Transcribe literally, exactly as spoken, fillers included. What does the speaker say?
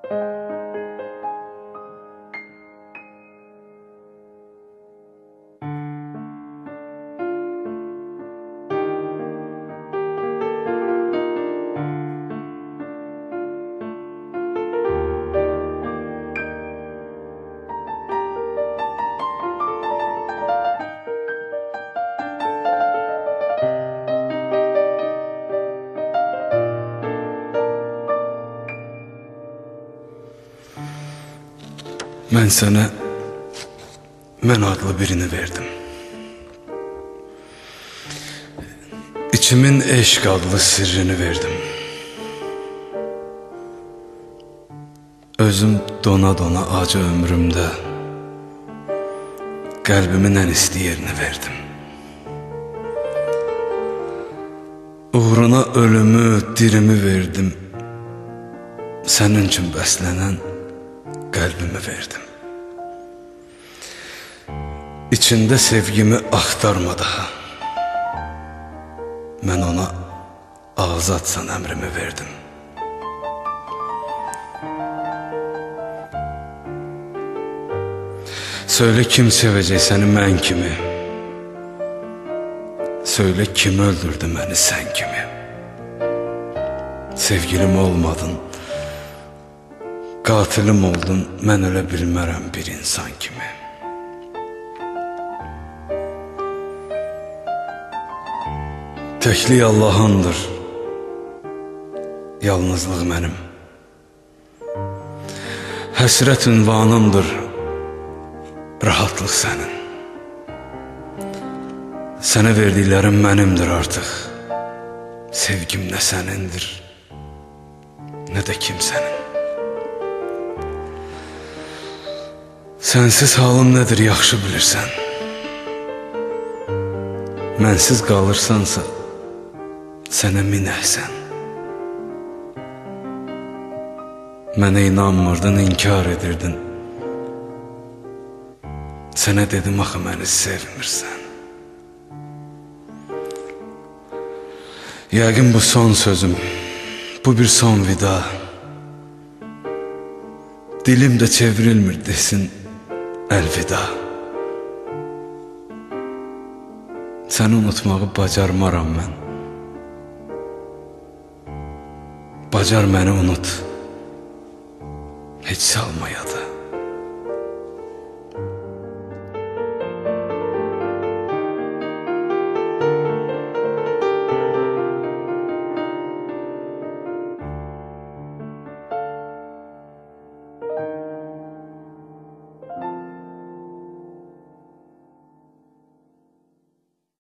Mən sənə mən adlı birini verdim. İçimin eşq adlı sirrini verdim. Özüm dona dona acı ömrümdə qəlbimin ən isti yerini verdim. Uğruna ölümü, dirimi verdim. Sənin üçün bəslənən qəlbimi verdim. İçində sevgimi axtarma daha. Mən ona azadsan əmrimi verdim. Söylə kim sevəcək səni mən kimi? Söylə kim öldürdü məni sən kimi? Sevgilim olmadın, qatilim oldun, mən ölə bilmərəm bir insan kimi. Təklik Allahındır, yalnızlıq mənim. Həsrət ünvanımdır, rahatlıq sənin. Sənə verdiklərim mənimdir artıq. Sevgim nə sənindir, nə də kimsənin. Sənsiz halım nədir yaxşı bilirsən. Mənsiz qalırsansa sənə min əhsən. Mənə inanmırdın, inkar edirdin. Sənə dedim axı məni sevmirsən. Yəqin bu son sözüm, bu bir son vida. Dilim də çevrilmir desin əlvida. Səni unutmağı bacarmaram mən. Bacar məni unut, heç salma yada.